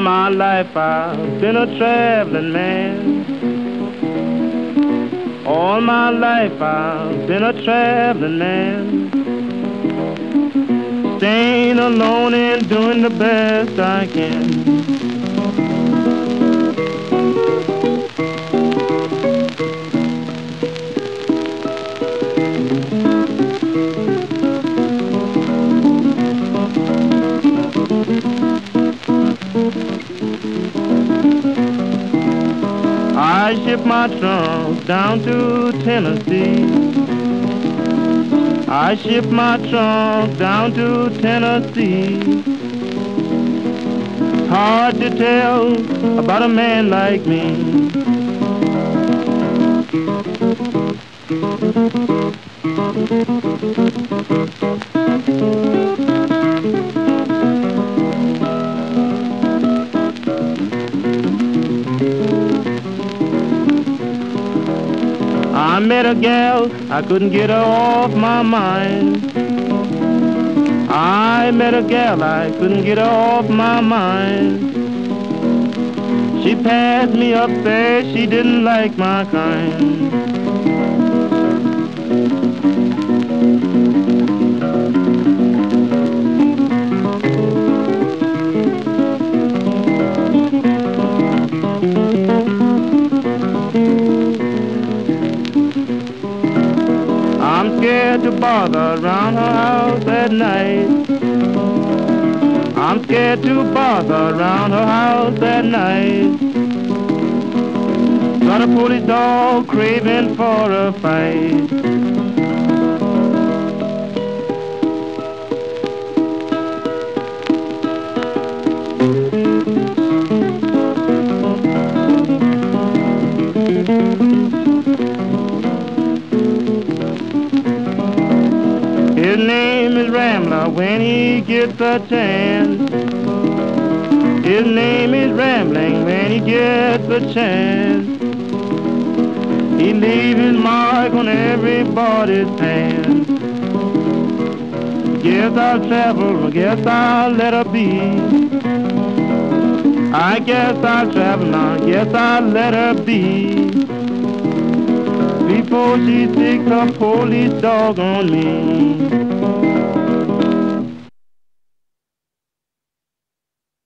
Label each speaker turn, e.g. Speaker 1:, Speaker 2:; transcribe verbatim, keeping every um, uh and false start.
Speaker 1: my life I've been a traveling man. All my life I've been a traveling man. Staying alone and doing the best I can. I shipped my trunk down to Tennessee. I shipped my trunk down to Tennessee. Hard to tell about a man like me. I met a gal, I couldn't get her off my mind. I met a gal, I couldn't get her off my mind. She passed me up there, she didn't like my kind. I'm scared to bother around her house at night. I'm scared to bother around her house at night. Got a police dog craving for a fight. His name is Rambler when he gets a chance. His name is Rambling when he gets a chance. He leaves his mark on everybody's hand. Guess I'll travel, guess I'll let her be. I guess I'll travel now, guess I'll let her be. Before she sticks a police dog on me.